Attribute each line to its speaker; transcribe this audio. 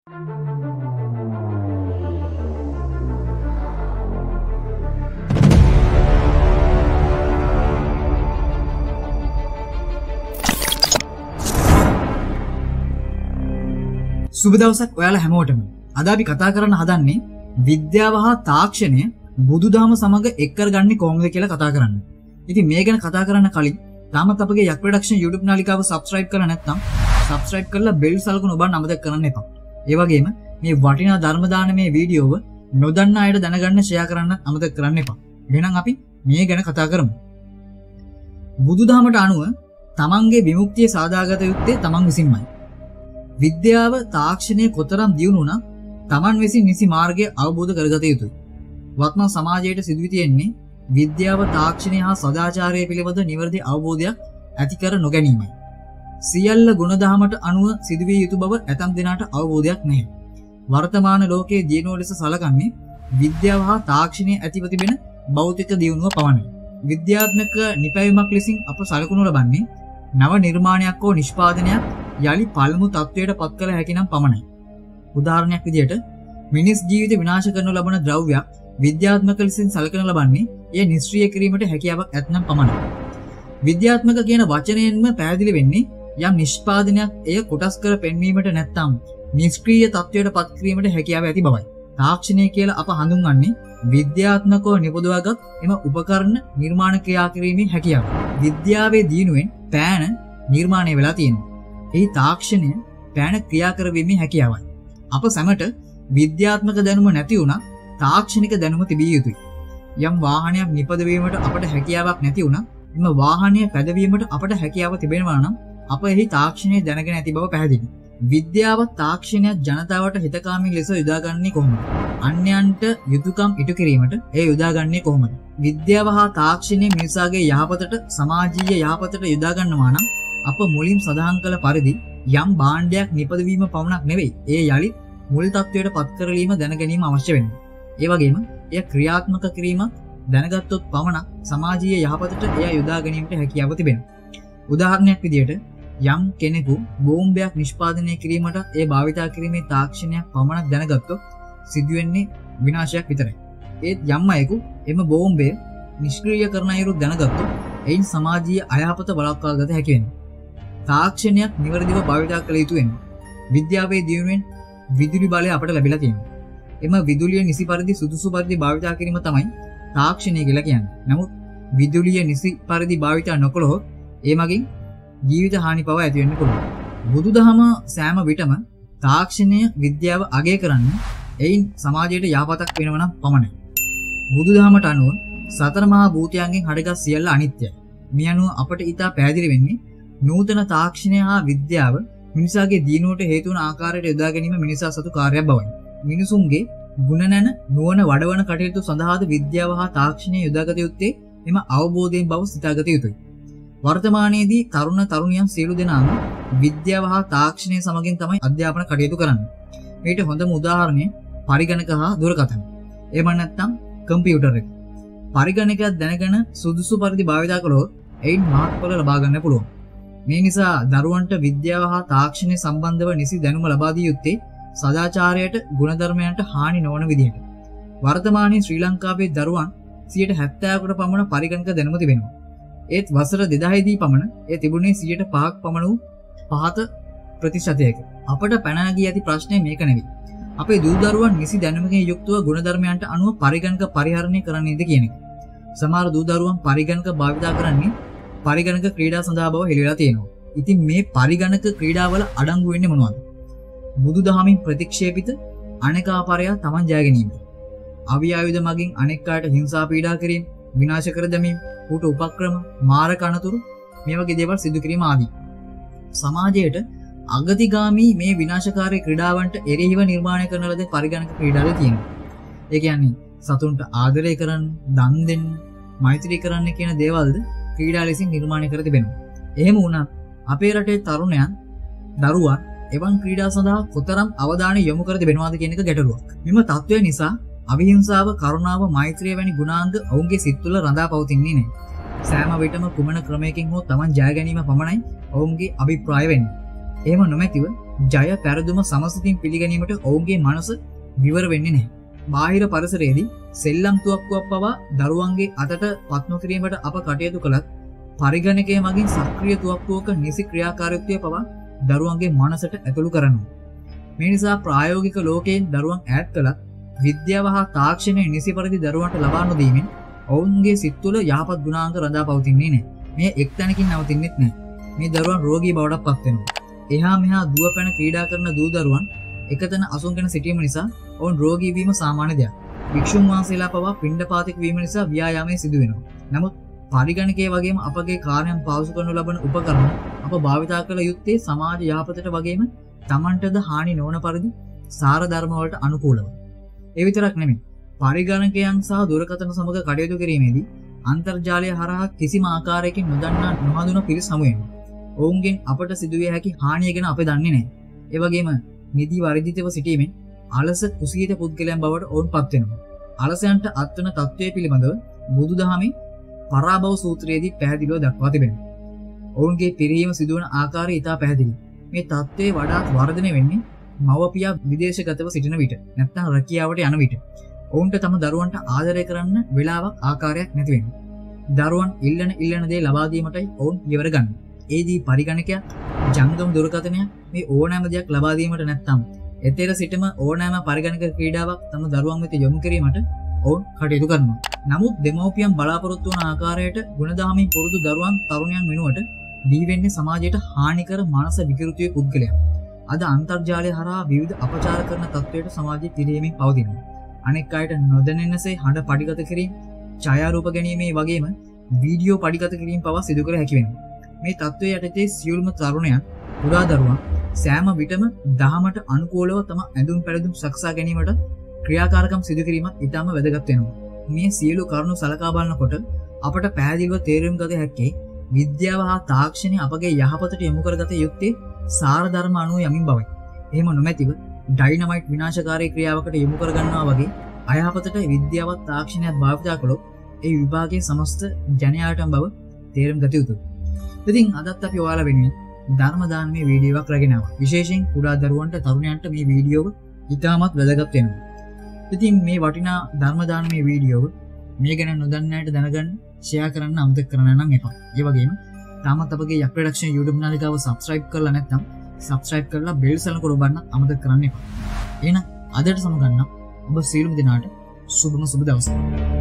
Speaker 1: සුබ දවසක් ඔයාලා හැමෝටම. අද අපි කතා කරන්න හදන්නේ විද්‍යාව හා තාක්ෂණය බුදුදහම සමග එක් කරගන්නේ කොහොමද කියලා කතා කරන්න. ඉතින් මේ ගැන කතා කරන්න කලින් තාමත් අපගේ යක් ප්‍රොඩක්ෂන් YouTube නාලිකාව subscribe කරලා නැත්නම් subscribe කරලා bell සලකුණ ඔබන්න අමතක කරන්න එපා. ඒ වගේම මේ වටිනා ධර්ම දානමය වීඩියෝව නොදන්න අයට දැනගන්න share කරන්න අමතක කරන්න එපා. එහෙනම් අපි මේ ගැන කතා කරමු. බුදුදහමට අනුව තමන්ගේ විමුක්තිය සාදාගත යුත්තේ තමන් විසින්මයි. විද්‍යාව තාක්ෂණය කොතරම් දියුණු වුණත් තමන් විසින් නිසි මාර්ගය අවබෝධ කරගත යුතුයි. වර්තමාන සමාජයට සිදුවී තියෙන්නේ විද්‍යාව තාක්ෂණය හා සදාචාරය පිළිබඳ නිවැරදි අවබෝධයක් ඇති කර නොගැනීමයි. සියල්ල ගුණදහමට අනුව සිදුවිය යුතු බව ඇතම් දෙනාට අවබෝධයක් නැහැ. වර්තමාන ලෝකයේ දියුණුව ලෙස සැලකන්නේ විද්‍යාව හා තාක්ෂණය ඇතිව තිබෙන භෞතික දියුණුව පමණයි. විද්‍යාත්මක නිපැයුමක් ලෙසින් අප සැලකුණු ලබන්නේ නව නිර්මාණයක් හෝ නිෂ්පාදනයක් යලි පළමු තත්වයට පත් කළ හැකි නම් පමණයි. උදාහරණයක් විදිහට මිනිස් ජීවිත විනාශ කරනු ලබන ද්‍රව්‍යයක් විද්‍යාත්මක ලෙසින් සැලකනු ලබන්නේ එය නිෂ්ක්‍රීය කිරීමට හැකියාවක් ඇතනම් පමණයි. විද්‍යාත්මක කියන වචනයෙන්ම පැහැදිලි වෙන්නේ යම් නිෂ්පාදනයක් එය කොටස් කර පෙන්වීමට නැත්නම් නිෂ්ක්‍රීය තත්වයට පත් කිරීමට හැකියාව ඇති බවයි. තාක්ෂණය කියලා අප හඳුන්වන්නේ විද්‍යාත්මකව නිපදවාගත් එම උපකරණ නිර්මාණ ක්‍රියා කිරීමේ හැකියාව. විද්‍යාවේ දියුණුවෙන් පෑන නිර්මාණය වෙලා තියෙනවා. එහි තාක්ෂණය පෑන ක්‍රියා කරවීමේ හැකියාවයි. අප සැමට විද්‍යාත්මක දැනුම නැති වුණත් තාක්ෂණික දැනුම තිබිය යුතුයි. යම් වාහනයක් නිපදවීමට අපට හැකියාවක් නැති වුණත් එම වාහනය පැදවීමට අපට හැකියාව තිබෙනවා නම් අප එහි තාක්ෂණය දැනගෙන ඇති බව පැහැදිලි. විද්‍යාව තාක්ෂණයක් ජනතාවට හිතකාමී ලෙස යොදාගන්නේ කොහොමද? අන්‍යයන්ට යුතුයකම් ඉටු කිරීමට එය යොදාගන්නේ කොහොමද? විද්‍යාව හා තාක්ෂණය මිනිසාගේ යහපතට සමාජීය යහපතට යොදා ගන්නවා නම් අප මුලින් සඳහන් කළ පරිදි යම් භාණ්ඩයක් නිපදවීම පමණක් නෙවෙයි ඒ යලි මුල් තත්වයට පත් කරලීම දැන ගැනීම අවශ්‍ය වෙනවා. ඒ වගේම එය ක්‍රියාත්මක කිරීම දැනගත්තොත් පමණක් සමාජීය යහපතට එය යොදා ගැනීමට හැකියාව තිබෙනවා. උදාහරණයක් විදිහට යම් කෙනෙකු බෝම්බයක් නිෂ්පාදනය කිරීමට ඒ භාවිතා කිරීමේ තාක්ෂණයක් පමණක් දැනගත්තොත් සිදුවෙන්නේ විනාශයක් විතරයි. ඒත් යම් අයෙකු එම බෝම්බය නිෂ්ක්‍රීය කරන අයුරු දැනගත්තොත් එයින් සමාජීය අයහපත වළක්වා ගත හැකි වෙනවා. තාක්ෂණයක් නිවැරදිව භාවිතා කළ යුතු වෙනවා. විද්‍යාවේ දියුණුවෙන් විදුලි බලය අපට ලැබිලා තියෙනවා. එම විදුලිය නිසි පරිදි සුදුසු පරිදි භාවිතා කිරීම තමයි තාක්ෂණය කියලා කියන්නේ. නමුත් විදුලිය නිසි පරිදි භාවිතා නොකළොත් ඒ මගින් ජීවිත හානි පවා ඇති වෙන්න පුළුවන්. බුදුදහම සෑම විටම තාක්ෂණය විද්‍යාව අගය කරන්නේ එයින් සමාජයට යහපතක් වෙනවා නම් පමණයි. බුදුදහමට අනුව සතර මහා භූතයන්ගෙන් හටගත් සියල්ල අනිත්‍යයි. මේ අනුව අපට ඊට පැහැදිලි වෙන්නේ නූතන තාක්ෂණය හා විද්‍යාව මිනිසාගේ දියුණුවට හේතු වන ආකාරයට යොදා ගැනීම මිනිසා සතු කාර්යයක් බවයි. මිනිසුන්ගේ ගුණ නැන නුවණ වඩවන කටයුතු සඳහාද විද්‍යාව හා තාක්ෂණය යොදාගත යුත්තේ එම අවබෝධයෙන් බව සිතාගත යුතුයි. වර්තමානයේදී තරුණ තරුණියන් සියලු දෙනාම විද්‍යාව හා තාක්ෂණය සමගින් තමයි අධ්‍යාපන කටයුතු කරන්නේ. මේට හොඳම උදාහරණය පරිගණක හා දුරකථන. එහෙම නැත්නම් කම්පියුටර් එක. පරිගණකයක් දැනගෙන සුදුසු පරිදි භාවිතා කළොත් එයින් මාර්ගඵල ලබා ගන්න පුළුවන්. මේ නිසා දරුවන්ට විද්‍යාව හා තාක්ෂණය සම්බන්ධව නිසි දැනුම ලබා දිය යුත්තේ සදාචාරයට ගුණධර්මයන්ට හානි නොවන විදිහට. වර්තමානයේ ශ්‍රී ලංකාවේ දරුවන් 70%කට පමණ පරිගණක දැනුම තිබෙනවා. ඒත් වසර 2000 දී පමණ ඒ තිබුණේ 5%ක් පමණ වූ පහත ප්‍රතිශතයක. අපට පැන නැගී ඇති ප්‍රශ්නේ මේක නෙවෙයි. අපේ දූ දරුවන් නිසි දැනුමකින් යුක්තව ගුණධර්මයන්ට අනුව පරිගණක පරිහරණය කරන්නේද කියන එක. සමහර දූ දරුවන් පරිගණක භාවිතා කරන්නේ පරිගණක ක්‍රීඩා සඳහා බව හෙළිලා තියෙනවා. ඉතින් මේ පරිගණක ක්‍රීඩාවල අඩංගු වෙන්නේ මොනවද? බුදුදහමින් ප්‍රතික්ෂේපිත අනේකාපරය තමන් ජය ගැනීම. අවියායුධ මගින් අනෙක් අයට හිංසා පීඩා කිරීම, විනාශ කර දැමීම, ඌට උපක්‍රම, මාරක අනතුරු මේ වගේ දේවල් සිදු කිරීම ආදී. සමාජයට අගතිගාමී මේ විනාශකාරී ක්‍රීඩාවන්ට එරෙහිව නිර්මාණය කරන ලද පරිගණක ක්‍රීඩාවල තියෙනවා. ඒ කියන්නේ සතුන්ට ආදරය කරන්න, දන් දෙන්න, මෛත්‍රී කරන්න කියන දේවල්ද ක්‍රීඩා ලෙසින් නිර්මාණය කර තිබෙනවා. එහෙම වුණත් අපේ රටේ තරුණයන් දරුවන් එවන් ක්‍රීඩා සඳහා කොතරම් අවධානය යොමු කර තිබෙනවද කියන එක ගැටලුවක්. මෙම තත්ත්වය නිසා අවිහිංසාව, කරුණාව, මෛත්‍රිය වැනි ගුණාංග ඔවුන්ගේ සිත් තුළ රඳා පවතින්නේ නැහැ. සෑම විටම කුමන ක්‍රමයකින් හෝ Taman ජය ගැනීම පමණයි ඔවුන්ගේ අභිප්‍රාය වෙන්නේ. එහෙම නොමැතිව ජය පැරදුම සමසිතින් පිළිගැනීමට ඔවුන්ගේ මනස විවර වෙන්නේ නැහැ. බාහිර පරිසරයේදී සෙල්ලම් තුවක්කුවක් පවා දරුවන්ගේ අතට පත් නොකිරීමට අප කටයුතු කළත් පරිගණකය මගින් සක්‍රිය තුවක්කුවක නිසි ක්‍රියාකාරීත්වය පවා දරුවන්ගේ මනසට ඇතුළු කරනවා. මේ නිසා ප්‍රායෝගික ලෝකයෙන් දරුවන් ඈත් කළත් විද්‍යාව හා තාක්ෂණය නිසි පරිදි දරුවන්ට ලබා නොදීමෙන් ඔවුන්ගේ සිත් තුළ යහපත් ගුණාංග රඳා පවතින්නේ නැහැ. මේ එක් තැනකින් නවතින්නෙත් නැහැ. මේ දරුවන් රෝගී බවට පත් වෙනවා. එහා මෙහා දුව පැන ක්‍රීඩා කරන දූ දරුවන් එකතැන අසුන්ගෙන සිටීම නිසා ඔවුන් රෝගී වීම සාමාන්‍ය දෙයක්. භික්ෂුන් වහන්සේලා පවා පිණ්ඩපාතික වීම නිසා ව්‍යායාමයේ සිදු වෙනවා. නමුත් පරිගණකයේ වගේම අපගේ කාර්යයන් පාවිච්චි කරනු ලබන උපකරණ අප භාවිතා කළ යුත්තේ සමාජ යහපතට වගේම තමන්ටද හානි නොවන පරිදි සාර ධර්ම වලට අනුකූලව. ඒ විතරක් නෙමෙයි. පරිගණකයන් සහ දුරකථන සමග කටයුතු කිරීමේදී අන්තර්ජාලය හරහා කිසිම ආකාරයකින් නොදන්නා නොහඳුන පිරිස් හමු වෙනවා. ඔවුන්ගෙන් අපට සිදුවිය හැකි හානිය ගැන අපි දන්නේ නැහැ. ඒ වගේම නිදි වර්ධිතව සිටීමෙන් අලස කුසීත පුද්ගලයන් බවට ඔවුන් පත් වෙනවා. අලසයන්ට අත්වන තත්ත්වය පිළිබඳව බුදුදහමේ පරාභව සූත්‍රයේදී පැහැදිලිව දක්වා තිබෙනවා. ඔවුන්ගේ පිරීම සිදුවන ආකාරය ඉතා පැහැදිලියි. මේ තත්ත්වය වඩාත් වර්ධනය වෙන්නේ මව්පියා විදේශගතව සිටින විට, නැත්නම් රැකියාවට යන විට. ඔවුන්ට තම දරුවන්ට ආදරය කරන්න වෙලාවක් ආකාරයක් නැති වෙනවා. දරුවන් ඉල්ලන දේ ලබා දීමටයි ඔවුන් පියවර ගන්න. ඒදී පරිගණකයක්, ජංගම දුරකථනයක් මේ ඕනෑම දෙයක් ලබා දීමට නැත්නම් එතෙර සිටම ඕනෑම පරිගණක ක්‍රීඩාවක් තම දරුවන් වෙත යොමු කිරීමට ඔවුන් කටයුතු කරනවා. නමුත් දෙමව්පියන් බලාපොරොත්තු වන ආකාරයට ගුණධර්මයෙන් පුරුදු දරුවන් තරුණයන් වෙනුවට දී වෙන්නේ සමාජයට හානිකර මනස විකෘතියේ පුද්ගලයන්. අද අන්තර්ජාලය හරහා විවිධ අපචාර කරන තත්ත්වයට සමාජයේ පිරීමෙන් පවතිනවා. අනෙක් අයට නොදැනෙන්නසේ හඬ පටිගත කිරීම, ඡායාරූප ගැනීමේ වගේම වීඩියෝ පටිගත කිරීම පවා සිදු කර හැකි වෙනවා. මේ තත්ත්වය යටතේ සියලුම තරුණයන්, පුරා දරුවන් සෑම විටම දහමට අනුකූලව තම ඇඳුම් පැළඳුම් සකසා ගැනීමට ක්‍රියාකාරකම් සිදු කිරීමත් ඉතාම වැදගත් වෙනවා. මේ සියලු කරුණු සලකා බලනකොට අපට පැහැදිලිව තේරුම් ගත හැක්කේ විද්‍යාව හා තාක්ෂණය අපගේ යහපතට යොමු කරගත යුත්තේ සාර ධර්ම අනුව යමින් බවයි. එහෙම නොමැතිව ඩයිනමයිට් විනාශකාරී ක්‍රියාවකට යොමු කරගන්නවා වගේ අයහපතට විද්‍යාවත් තාක්ෂණයත් භාවිතා කළොත් ඒ විභාගයේ සමස්ත ජනයාටම බව තේරුම් ගත යුතුයි. ඉතින් අදත් අපි ඔයාලා වෙනුවෙන් ධර්ම දානමය වීඩියෝවක් රැගෙන ආවා. විශේෂයෙන් කුඩා දරුවන්ට තරුණයන්ට මේ වීඩියෝව ඉතාමත් වැදගත් වෙනවා. ඉතින් මේ වටිනා ධර්ම දානමය වීඩියෝව මේ ගැන නොදන්න අයට දැනගන්න ෂෙයා කරන්න අමතක කරන්න නම් එපා. ඒ වගේම තාමත් අපගේ යක් ප්‍රොඩක්ෂන් YouTube නාලිකාව subscribe කරලා නැත්නම් subscribe කරලා bell සලකුණ ඔබන්න අමතක කරන්න එපා. එහෙනම් අදට සමගන්න ඔබ සියලුම දෙනාට සුබම සුබ දවසක්.